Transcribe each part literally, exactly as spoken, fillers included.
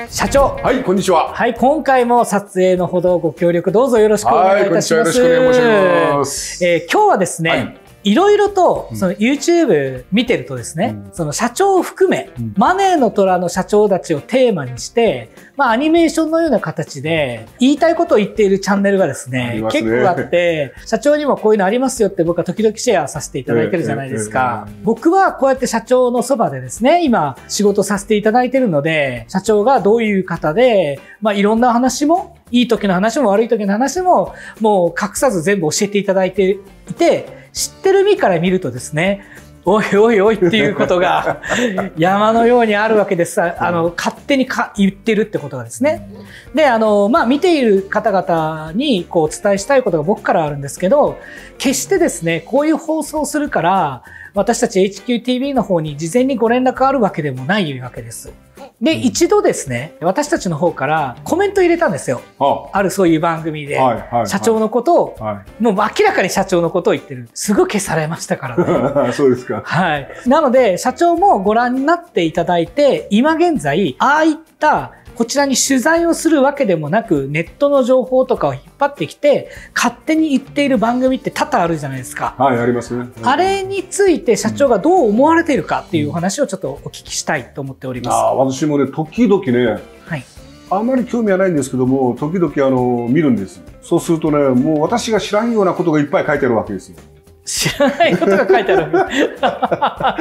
社長。 はい、こんにちは。 はい、今回も撮影のほどご協力どうぞよろしくお願いいたします。 はい、こんにちは。よろしくお願いします。 えー、今日はですね、はい、いろいろと、その YouTube 見てるとですね、うん、その社長を含め、うん、マネーの虎の社長たちをテーマにして、まあアニメーションのような形で、言いたいことを言っているチャンネルがですね、すね結構あって、社長にもこういうのありますよって僕は時々シェアさせていただいてるじゃないですか。僕はこうやって社長のそばでですね、今仕事させていただいてるので、社長がどういう方で、まあいろんな話も、いい時の話も悪い時の話も、もう隠さず全部教えていただいていて、知ってる身から見るとですね、おいおいおいっていうことが山のようにあるわけです。あの、勝手にか言ってるってことがですね。で、あの、まあ、見ている方々にこうお伝えしたいことが僕からあるんですけど、決してですね、こういう放送をするから、私たち エイチキューティーブイ の方に事前にご連絡あるわけでもないわけです。で、一度ですね、私たちの方からコメント入れたんですよ。あ, あるそういう番組で、はいはいはい、社長のことを、はい、もう明らかに社長のことを言ってる。すぐ消されましたからね。 そうですか。 はい。なので、社長もご覧になっていただいて、今現在、ああいったこちらに取材をするわけでもなく、ネットの情報とかを引っ張ってきて、勝手に言っている番組って多々あるじゃないですか。 はい、ありますね。 あれについて社長がどう思われているかっていうお話をちょっとお聞きしたいと思っております。 あ、私もね、時々ね、はい、あんまり興味はないんですけども、時々あの見るんです。そうするとね、もう私が知らんようなことがいっぱい書いてあるわけですよ。 知らないことが書いてあるだから、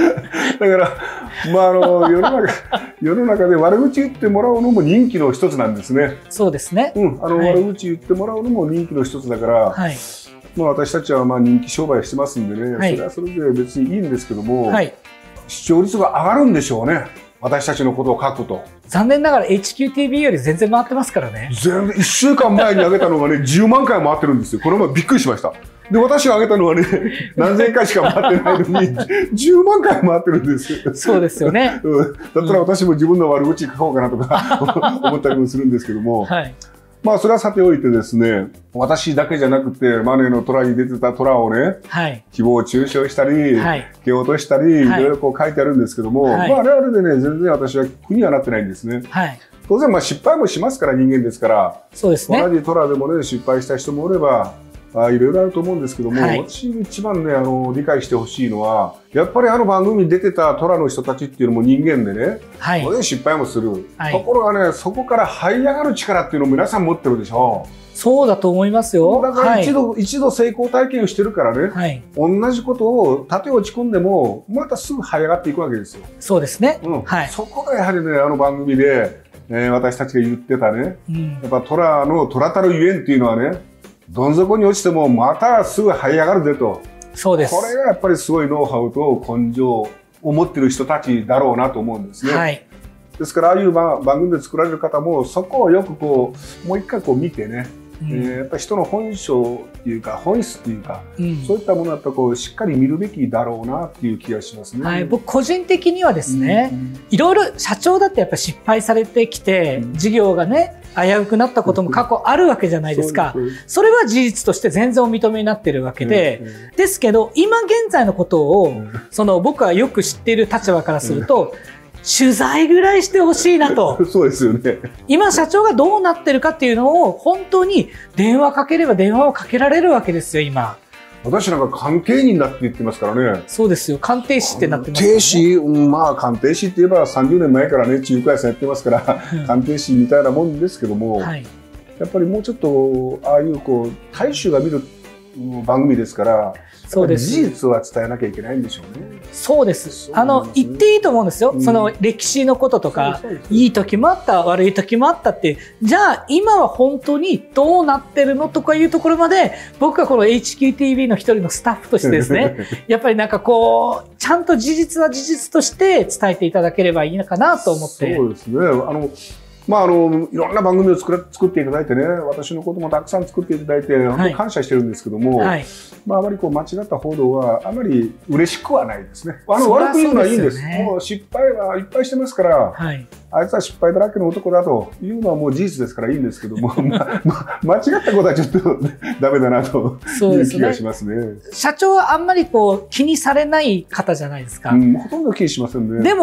まあ、あの世の中世の中で悪口言ってもらうのも人気の一つなんですね。 そうですね。 うん、あの、はい、悪口言ってもらうのも人気の一つだから、はい、まあ私たちはまあ人気商売してますんでね、はい、それはそれで別にいいんですけども、はい、視聴率が上がるんでしょうね。私たちのことを書くと。 残念ながら エイチキューティーブイ より全然回ってますからね。 全然いっしゅうかんまえに上げたのがね、じゅうまんかい回ってるんですよ。これもびっくりしました。で、私が上げたのはね、何千回しか回ってないのに、じゅうまんかい回ってるんですよ。 そうですよね。 うん、だったら私も自分の悪口書こうかなとか思ったりもするんですけども。はい、まあ、それはさておいてですね、私だけじゃなくて、マネーの虎に出てた虎をね、はい、誹謗中傷したり、はい、蹴落としたり、はい、いろいろこう書いてあるんですけども、はい、まあ、あれあれでね、全然私は苦にはなってないんですね。はい、当然、まあ、失敗もしますから、人間ですから。 そうですね。 同じ虎でもね、失敗した人もおれば、あいろいろあると思うんですけども、はい、私一番ね、あの、理解してほしいのは、やっぱりあの番組に出てた虎の人たちっていうのも人間でね、はい、失敗もする。はい、ところがね、そこから這い上がる力っていうのを皆さん持ってるでしょ。 そうだと思いますよ。 だから一度、はい、一度成功体験をしてるからね、はい、同じことを縦落ち込んでも、またすぐ這い上がっていくわけですよ。 そうですね。 うん、はい、そこがやはりね、あの番組で、えー、私たちが言ってたね、うん、やっぱ虎の虎たるゆえんっていうのはね、どん底に落ちてもまたすぐ這い上がるぜと。 そうです。 これがやっぱりすごいノウハウと根性を持ってる人たちだろうなと思うんですね。はい。ですからああいう番組で作られる方もそこをよくこうもう一回こう見てね、うん、えー、やっぱり人の本性っていうか本質っていうか、うん、そういったものだとこうしっかり見るべきだろうなっていう気がしますね。 はい、僕個人的にはですね、うん、いろいろ社長だってやっぱ失敗されてきて、うん、事業がね危うくなったことも過去あるわけじゃないですか。それは事実として全然お認めになってるわけで、ですけど今現在のことをその僕はよく知っている立場からすると取材ぐらいしてほしいなと。 そうですよね。 今社長がどうなってるかっていうのを本当に電話かければ電話をかけられるわけですよ今。 私なんか鑑定人だって言ってますからね。 そうですよ。鑑定士ってなってますね。 鑑定士、まあ鑑定士って言えばさんじゅうねんまえからね、中華屋さんやってますから、うん、鑑定士みたいなもんですけども、はい、やっぱりもうちょっと、ああいうこう、大衆が見る番組ですから、そうです。事実は伝えなきゃいけないんでしょうね。 そうです。あの、言っていいと思うんですよ。うん、その歴史のこととか、いい時もあった、悪い時もあったって、じゃあ今は本当にどうなってるのとかいうところまで、僕はこの エイチキューティーブイ の一人のスタッフとしてですね、やっぱりなんかこう、ちゃんと事実は事実として伝えていただければいいのかなと思って。 そうですね。あのまあ、あのいろんな番組を作ら作っていただいてね、私のこともたくさん作っていただいて、本当に感謝してるんですけども、はい、まあ、あまりこう間違った報道はあまり嬉しくはないですね。あの悪く言うのはいいんです。もう失敗はいっぱいしてますから、はい、あいつは失敗だらけの男だというのはもう事実ですからいいんですけども、まま、間違ったことはちょっとダメだなという気がしますね。 社長はあんまりこう気にされない方じゃないですか。 うん、ほとんど気にしませんね。 でも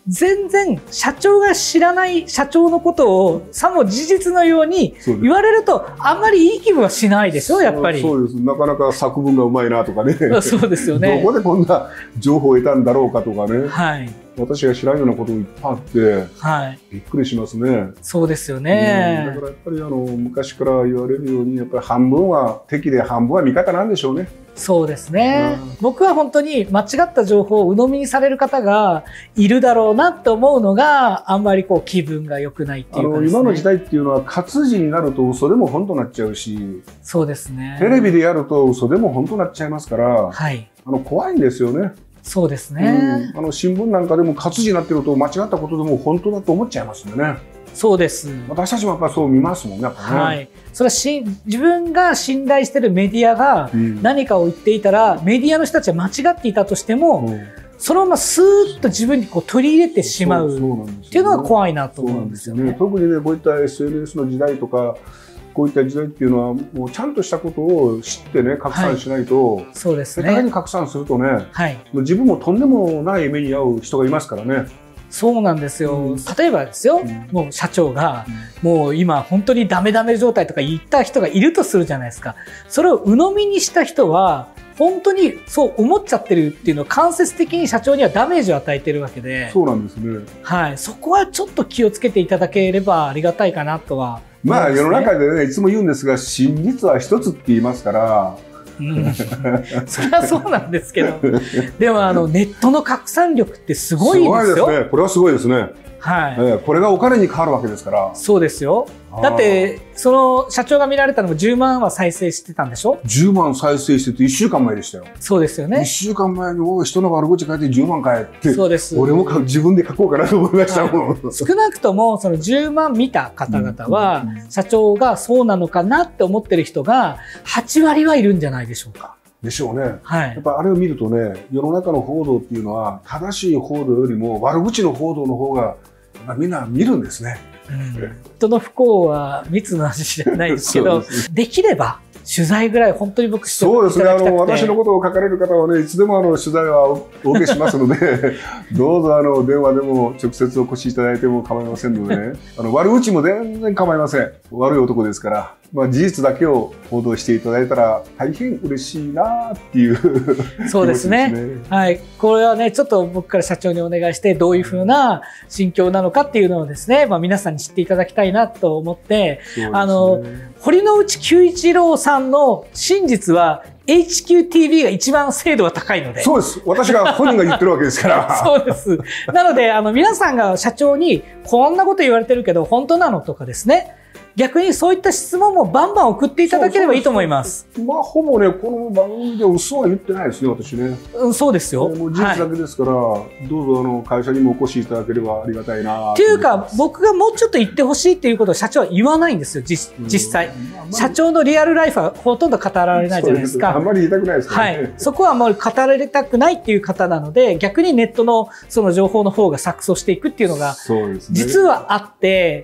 全然社長が知らない社長のことをさも事実のように言われるとあんまりいい気分はしないでしょ、やっぱり。 そうです。なかなか作文がうまいなとかね。 そうですよね。 どこでこんな情報を得たんだろうかとかね。 はい。 私が知らんようなこともいっぱいあって、はい、びっくりしますね。 そうですよね。 だからやっぱりあの昔から言われるように、やっぱり半分は敵で半分は味方なんでしょうね。 そうですね。うん、僕は本当に間違った情報を鵜呑みにされる方がいるだろうなと思うのが、あんまりこう気分が良くないっていうかですね。 あの今の時代っていうのは活字になると嘘でも本当になっちゃうし、 そうですね。 テレビでやると嘘でも本当になっちゃいますから、はい、あの怖いんですよね。 そうですね、 うん、あの新聞なんかでも活字になってると間違ったことでも本当だと思っちゃいますんでね。 そうです。 私たちもやっぱりそう見ますもんね。やっぱね、 はい。それはし自分が信頼しているメディアが何かを言っていたら、うん、メディアの人たちは間違っていたとしても、うん、そのままスーッと自分にこう取り入れてしまうっていうのが怖いなと思うんですよね。 特にね、こういった エスエヌエス の時代とか、こういった時代っていうのはもうちゃんとしたことを知ってね、拡散しないと、はい、そうですね。下手に拡散するとね、はい、もう自分もとんでもない目に遭う人がいますからね。 そうなんですよ。うん、例えばですよ、うん、もう社長が、うん、もう今本当にダメダメ状態とか言った人がいるとするじゃないですか。それを鵜呑みにした人は、本当にそう思っちゃってるっていうのは間接的に社長にはダメージを与えてるわけで。 そうなんですね。 はい。そこはちょっと気をつけていただければありがたいかなとは。 まあ世の中でね、いつも言うんですが、真実は一つって言いますから。 うん、それはそうなんですけど、でもあのネットの拡散力ってすごいですよ。 すごいですね。これはすごいですね。はい、えー、これがお金に変わるわけですから。 そうですよ。だってその社長が見られたのもじゅうまんは再生してたんでしょ。 じゅうまん再生してていっしゅうかんまえでしたよ。 そうですよね。 いっしゅうかんまえにおい人の悪口書いてじゅうまんかえって。 そうです。 俺も自分で書こうかなと思いましたもん。はい、 少なくともそのじゅうまん見た方々は、社長がそうなのかなって思ってる人がはちわりはいるんじゃないでしょうか。 でしょうね。はい。やっぱあれを見るとね、世の中の報道っていうのは正しい報道よりも悪口の報道の方がみんな見るんですね。 うん、人の不幸は蜜の味じゃないですけど、できれば取材ぐらい本当に僕していただきたくて。 そうですね。あの私のことを書かれる方はね、いつでもあの取材はお受けしますので、どうぞあの電話でも直接お越しいただいても構いませんのでね。あの悪口も全然構いません。悪い男ですから。まあ事実だけを報道していただいたら大変嬉しいなっていうそうですね。はい。これはね、ちょっと僕から社長にお願いして、どういうふうな心境なのかっていうのをですね、まあ皆さんに知っていただきたいなと思って、ね、あの、堀之内久一郎さんの真実は、エイチキューティービー が一番精度が高いので。 そうです。私が本人が言ってるわけですから。 そうです。なので、あの、皆さんが社長に、こんなこと言われてるけど、本当なのとかですね。逆にそういった質問もバンバン送っていただければいいと思います。 まあ、ほぼね、この番組で嘘は言ってないですね、私ね。 うん、そうですよ。 もう事実だけですから、はい、どうぞあの会社にもお越しいただければありがたいな。 っていうか、僕がもうちょっと言ってほしいっていうことを社長は言わないんですよ、実, 実際、うん。社長のリアルライフはほとんど語られないじゃないですか。 あんまり言いたくないですからね。 はい。そこはあんまり語られたくないっていう方なので、逆にネットのその情報の方が錯綜していくっていうのが、実はあって、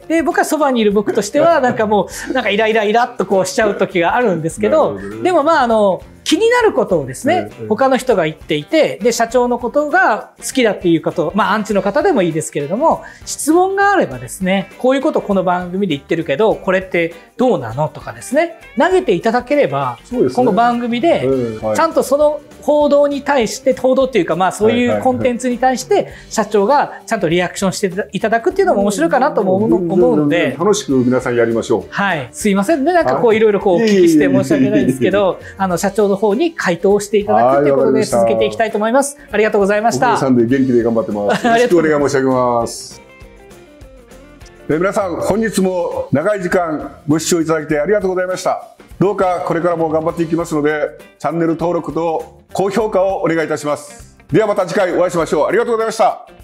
で、僕はそばにいる僕としては、なんかもう、なんかイライライラっとこうしちゃう時があるんですけど、でもまああの、気になることをですね、他の人が言っていて、で、社長のことが好きだっていうこと、まあアンチの方でもいいですけれども、質問があればですね、こういうことこの番組で言ってるけど、これってどうなのとかですね、投げていただければ、この番組で、ちゃんとその報道に対して、報道っていうかまあそういうコンテンツに対して、社長がちゃんとリアクションしていただくっていうのも面白いかなと思うので、 楽しく皆さんやりましょう。 はい。すいませんね。なんかこういろいろこうお聞きして申し訳ないんですけど、あの、社長の方に回答していただくということで続けていきたいと思います。ありがとうございました。 お父さんで元気で頑張ってます。よろしくお願い申し上げます。え皆さん、本日も長い時間ご視聴いただいてありがとうございました。どうかこれからも頑張っていきますので、チャンネル登録と高評価をお願いいたします。ではまた次回お会いしましょう。ありがとうございました。